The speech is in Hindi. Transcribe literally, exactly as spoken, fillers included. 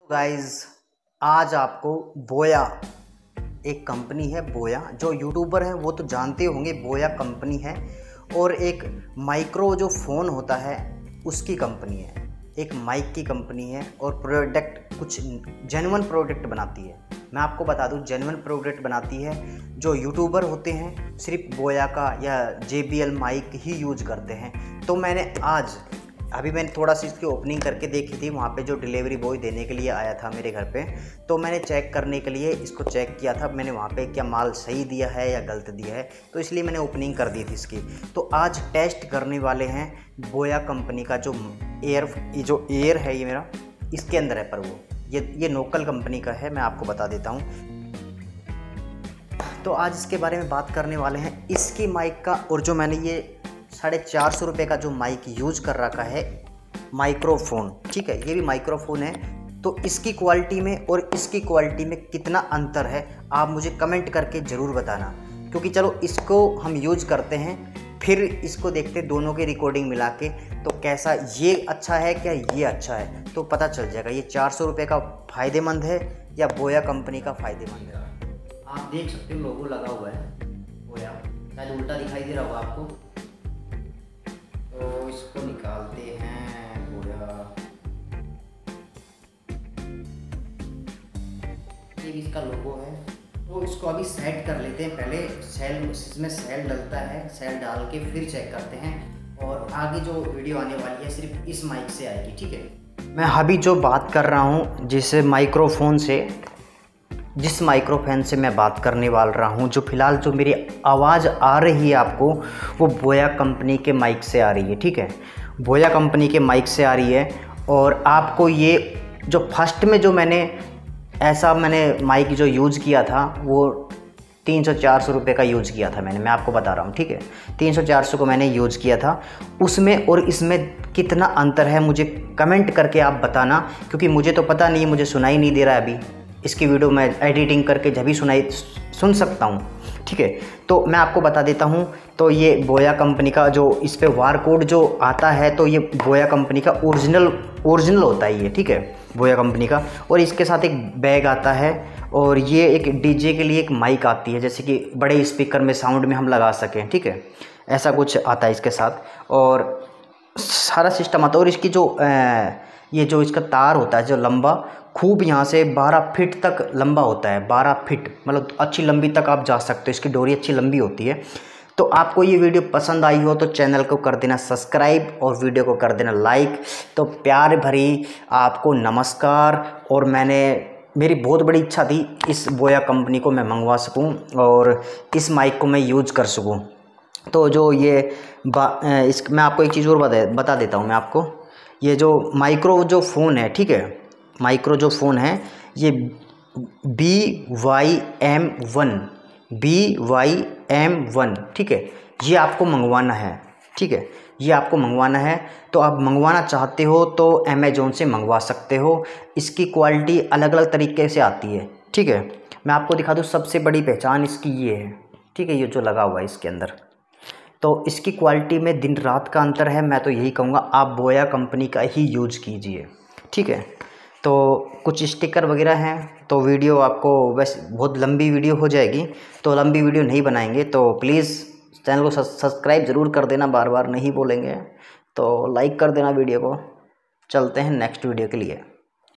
गाइस, आज आपको बोया एक कंपनी है बोया, जो यूट्यूबर हैं वो तो जानते होंगे। बोया कंपनी है और एक माइक्रो जो फ़ोन होता है उसकी कंपनी है, एक माइक की कंपनी है और प्रोडक्ट कुछ जेन्युइन प्रोडक्ट बनाती है। मैं आपको बता दूं, जेन्युइन प्रोडक्ट बनाती है। जो यूट्यूबर होते हैं सिर्फ बोया का या जे बी एल माइक ही यूज करते हैं। तो मैंने आज अभी मैंने थोड़ा सी इसकी ओपनिंग करके देखी थी, वहाँ पे जो डिलीवरी बॉय देने के लिए आया था मेरे घर पे, तो मैंने चेक करने के लिए इसको चेक किया था मैंने वहाँ पे क्या माल सही दिया है या गलत दिया है, तो इसलिए मैंने ओपनिंग कर दी थी इसकी। तो आज टेस्ट करने वाले हैं बोया कंपनी का जो एयर ये जो एयर है ये मेरा इसके अंदर है, पर वो ये ये लोकल कंपनी का है, मैं आपको बता देता हूँ। तो आज इसके बारे में बात करने वाले हैं, इसकी माइक का। और जो मैंने ये साढ़े चार सौ रुपये का जो माइक यूज कर रखा है माइक्रोफोन, ठीक है, ये भी माइक्रोफोन है। तो इसकी क्वालिटी में और इसकी क्वालिटी में कितना अंतर है आप मुझे कमेंट करके ज़रूर बताना, क्योंकि चलो इसको हम यूज करते हैं फिर इसको देखते दोनों की रिकॉर्डिंग मिला के, तो कैसा ये अच्छा है क्या ये अच्छा है, तो पता चल जाएगा ये चार सौ रुपये का फ़ायदेमंद है या बोया कंपनी का फ़ायदेमंद है। आप देख सकते हो लोगो लगा हुआ है बोया, शायद उल्टा दिखाई दे रहा होगा आपको। तो इसको निकालते हैं बोया, ये भी इसका लोगो है। तो इसको अभी सेट कर लेते हैं, पहले सेल इसमें सेल डलता है, सेल डाल के फिर चेक करते हैं। और आगे जो वीडियो आने वाली है सिर्फ इस माइक से आएगी, ठीक है। मैं अभी जो बात कर रहा हूँ जिस माइक्रोफोन से जिस माइक्रोफोन से मैं बात करने वाल रहा हूँ, जो फ़िलहाल जो मेरी आवाज़ आ रही है आपको, वो बोया कंपनी के माइक से आ रही है, ठीक है, बोया कंपनी के माइक से आ रही है। और आपको ये जो फर्स्ट में जो मैंने ऐसा मैंने माइक जो यूज़ किया था वो तीन सौ चार सौ रुपये का यूज़ किया था मैंने, मैं आपको बता रहा हूँ, ठीक है, तीन सौ चार सौ को मैंने यूज़ किया था। उसमें और इसमें कितना अंतर है मुझे कमेंट करके आप बताना, क्योंकि मुझे तो पता नहीं, मुझे सुनाई नहीं दे रहा है अभी। इसकी वीडियो मैं एडिटिंग करके जब भी सुनाई सुन सकता हूँ, ठीक है। तो मैं आपको बता देता हूँ, तो ये बोया कंपनी का जो इस पे वार कोड जो आता है, तो ये बोया कंपनी का ओरिजिनल ओरिजिनल होता है ये, ठीक है, बोया कंपनी का। और इसके साथ एक बैग आता है और ये एक डीजे के लिए एक माइक आती है, जैसे कि बड़े स्पीकर में साउंड में हम लगा सकें, ठीक है, ऐसा कुछ आता है इसके साथ। और सारा सिस्टम आता है। और इसकी जो आ, ये जो इसका तार होता है जो लंबा खूब यहाँ से बारह फीट तक लंबा होता है, बारह फीट मतलब अच्छी लंबी तक आप जा सकते हो, इसकी डोरी अच्छी लंबी होती है। तो आपको ये वीडियो पसंद आई हो तो चैनल को कर देना सब्सक्राइब और वीडियो को कर देना लाइक। तो प्यार भरी आपको नमस्कार। और मैंने मेरी बहुत बड़ी इच्छा थी इस बोया कंपनी को मैं मंगवा सकूं और इस माइक को मैं यूज कर सकूं। तो जो ये बा इस मैं आपको एक चीज़ और बता बता देता हूँ मैं आपको, ये जो माइक्रो जो फ़ोन है, ठीक है, माइक्रो जो फ़ोन है ये B Y M one B Y M one, ठीक है, ये आपको मंगवाना है, ठीक है, ये आपको मंगवाना है। तो आप मंगवाना चाहते हो तो अमेज़ोन से मंगवा सकते हो। इसकी क्वालिटी अलग अलग तरीके से आती है, ठीक है। मैं आपको दिखा दूँ, सबसे बड़ी पहचान इसकी ये है, ठीक है, ये जो लगा हुआ है इसके अंदर। तो इसकी क्वालिटी में दिन रात का अंतर है। मैं तो यही कहूँगा आप बोया कंपनी का ही यूज कीजिए, ठीक है। तो कुछ स्टिकर वगैरह हैं, तो वीडियो आपको वैसे बहुत लंबी वीडियो हो जाएगी, तो लंबी वीडियो नहीं बनाएंगे। तो प्लीज़ चैनल को सब्सक्राइब ज़रूर कर देना, बार बार नहीं बोलेंगे, तो लाइक कर देना वीडियो को। चलते हैं नेक्स्ट वीडियो के लिए।